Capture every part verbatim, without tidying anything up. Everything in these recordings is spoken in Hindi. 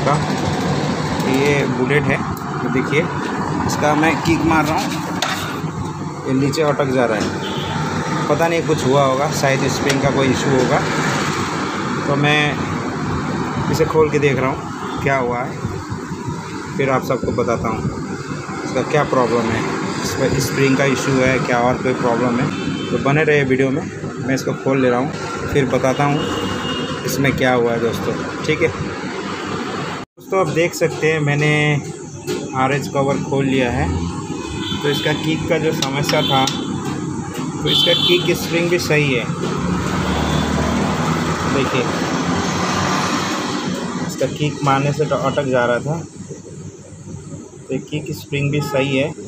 इसका। ये बुलेट है, तो देखिए इसका मैं किक मार रहा हूँ, ये नीचे अटक जा रहा है। पता नहीं कुछ हुआ होगा, शायद स्प्रिंग का कोई इशू होगा। तो मैं इसे खोल के देख रहा हूँ क्या हुआ है, फिर आप सबको बताता हूँ इसका क्या प्रॉब्लम है, इसमें स्प्रिंग का इशू है क्या और कोई प्रॉब्लम है। तो बने रहे वीडियो में, मैं इसको खोल ले रहा हूँ फिर बताता हूँ इसमें क्या हुआ है दोस्तों, ठीक है। दोस्तों आप देख सकते हैं मैंने आर एच कवर खोल लिया है। तो इसका किक का जो समस्या था, तो इसका किक स्प्रिंग भी सही है। देखिए इसका किक मारने से तो अटक जा रहा था, तो किक स्प्रिंग भी सही है।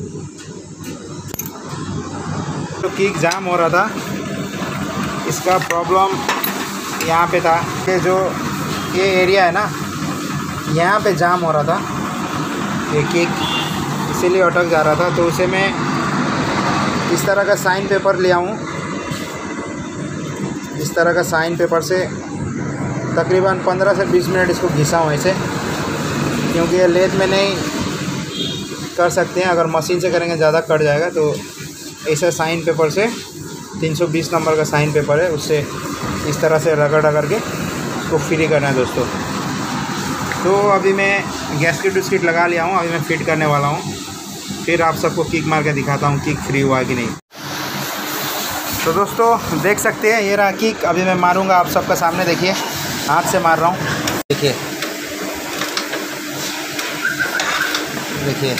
तो किक जाम हो रहा था, इसका प्रॉब्लम यहाँ पे था कि जो ये एरिया है ना, यहाँ पे जाम हो रहा था ये किक, इसीलिए अटक जा रहा था। तो उसे मैं इस तरह का साइन पेपर ले आऊँ, इस तरह का साइन पेपर से तकरीबन पंद्रह से बीस मिनट इसको घिसा हूँ ऐसे, क्योंकि ये लेथ में नहीं कर सकते हैं, अगर मशीन से करेंगे ज़्यादा कट जाएगा। तो ऐसा साइन पेपर से तीन सौ बीस नंबर का साइन पेपर है, उससे इस तरह से रगड़ रगड़ के उसको फ्री करना है दोस्तों। तो अभी मैं गैस्केट विस्केट लगा लिया हूँ, अभी मैं फिट करने वाला हूँ, फिर आप सबको किक मार के दिखाता हूँ किक फ्री हुआ कि नहीं। तो दोस्तों देख सकते हैं ये रहा किक, अभी मैं मारूंगा आप सबका सामने, देखिए हाथ से मार रहा हूँ, देखिए देखिए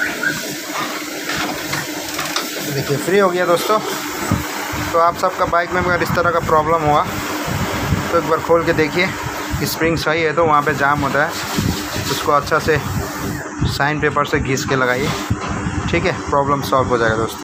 देखिए फ्री हो गया दोस्तों। तो आप सबका बाइक में अगर इस तरह का प्रॉब्लम हुआ तो एक बार खोल के देखिए, स्प्रिंग सही है तो वहाँ पे जाम होता है, उसको अच्छा से साइन पेपर से घिस के लगाइए, ठीक है, प्रॉब्लम सॉल्व हो जाएगा दोस्तों।